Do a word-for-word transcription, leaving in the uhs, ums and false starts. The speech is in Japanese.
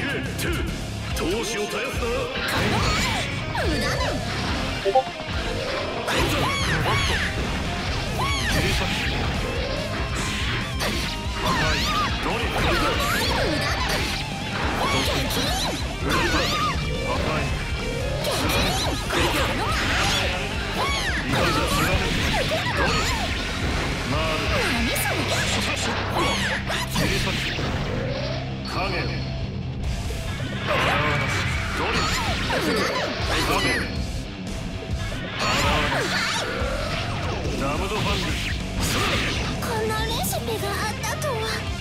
闘志を絶やすな。 無駄ね。こんなレシピがあったとは。